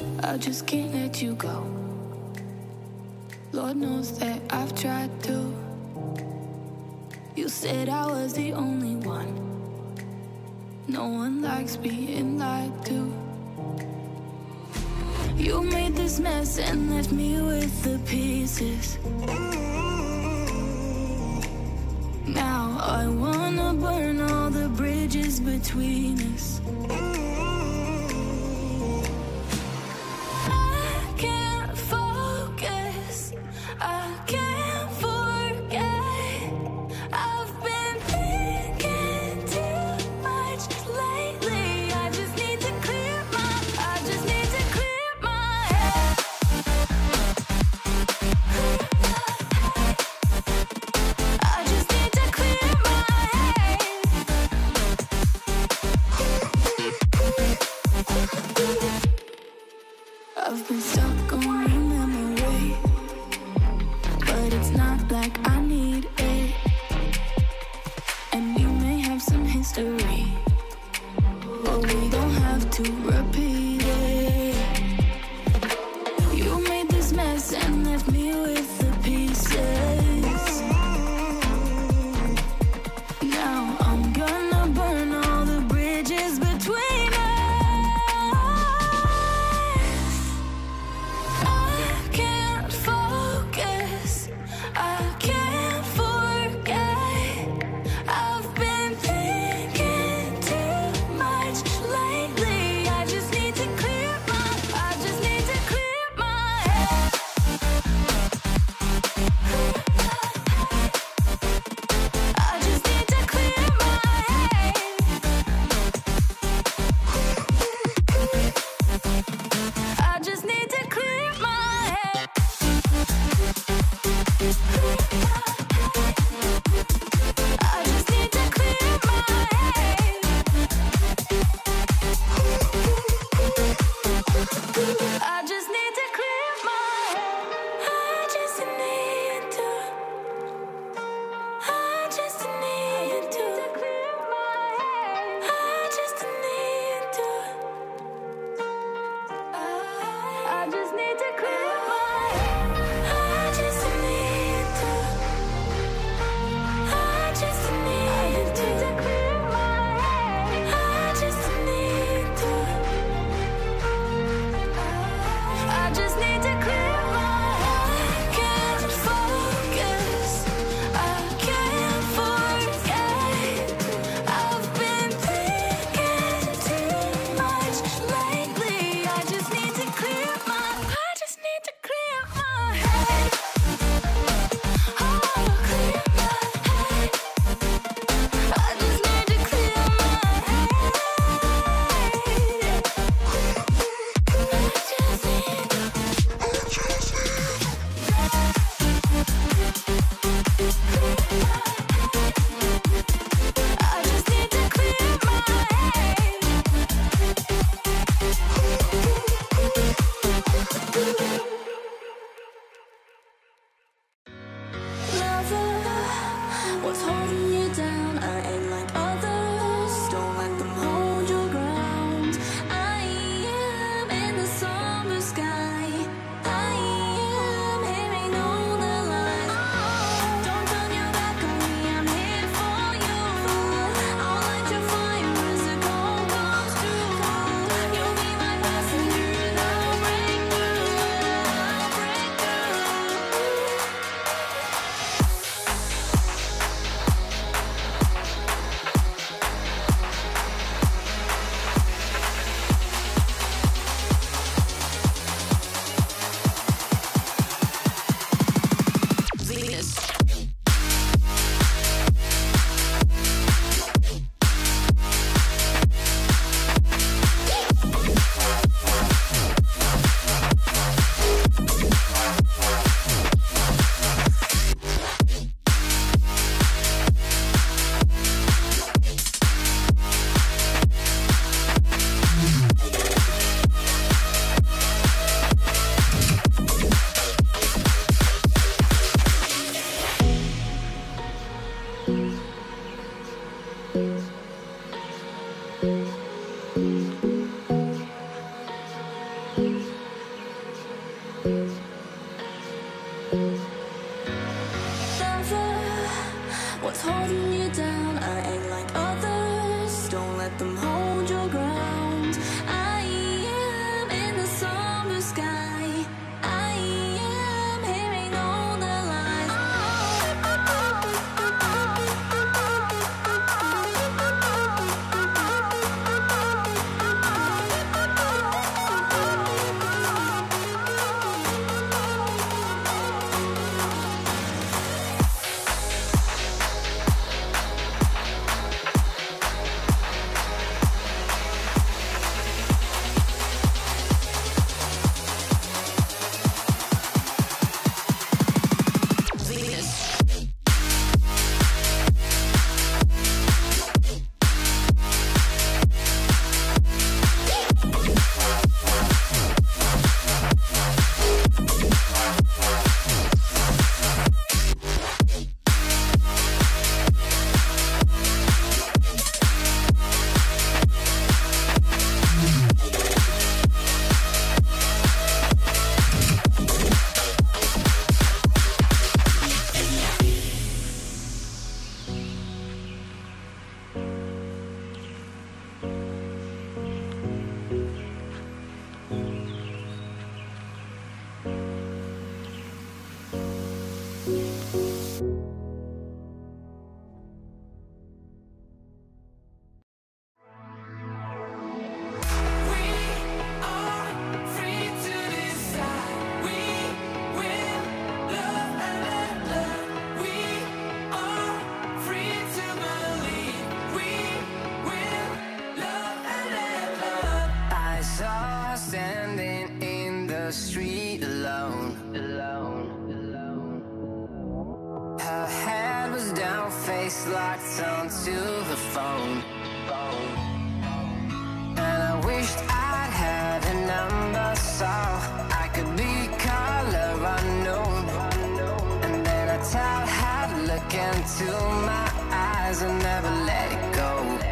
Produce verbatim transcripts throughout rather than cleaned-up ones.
I just can't let you go. Lord knows that I've tried to. You said I was the only one. No one likes being lied to. You made this mess and left me with the pieces. Now I wanna burn all the bridges between us. I can't focus, I can't forget. I've been thinking too much lately. I just need to clear my, I just need to clear my head. I just need to clear my head. I've been stuck on your memory, but it's not like I need it. And you may have some history, but we don't have to repeat it. You made this mess and left me with the pieces. Now I'm gonna burn all the bridges between us. I can't focus, I can't forget. I've been thinking too much lately. I just need to clear my, I just need to clear my head. the street alone, alone, alone. Her head was down, face locked onto the phone, phone. And I wished I'd had a number so I could be color unknown. And then I tell her to look into my eyes and never let it go.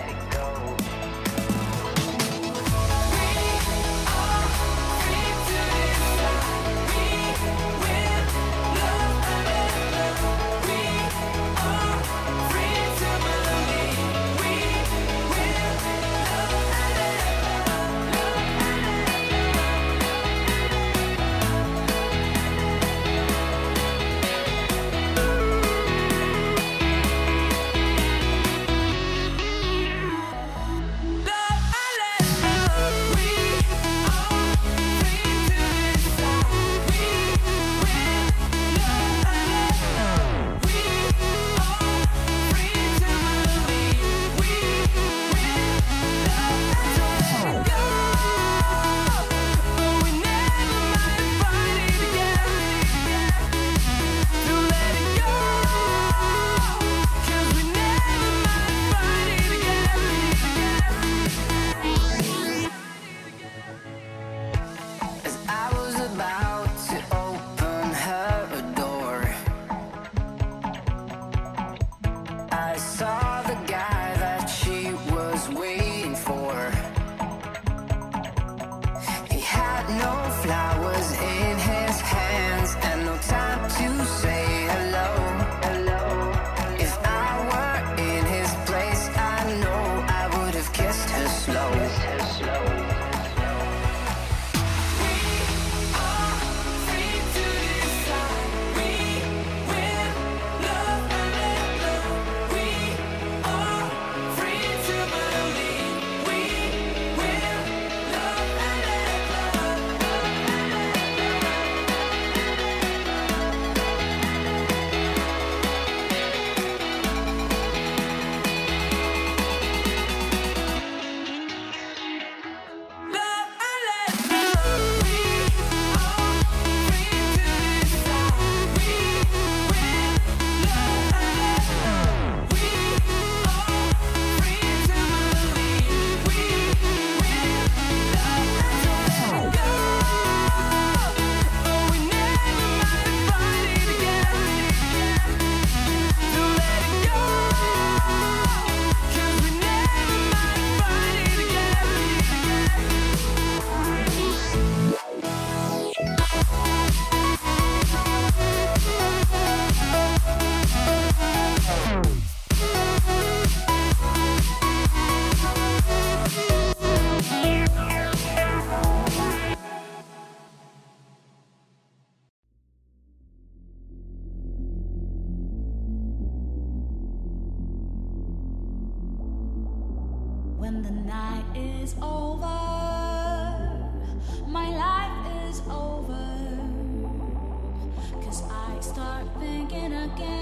When the night is over, my life is over, 'cause I start thinking again.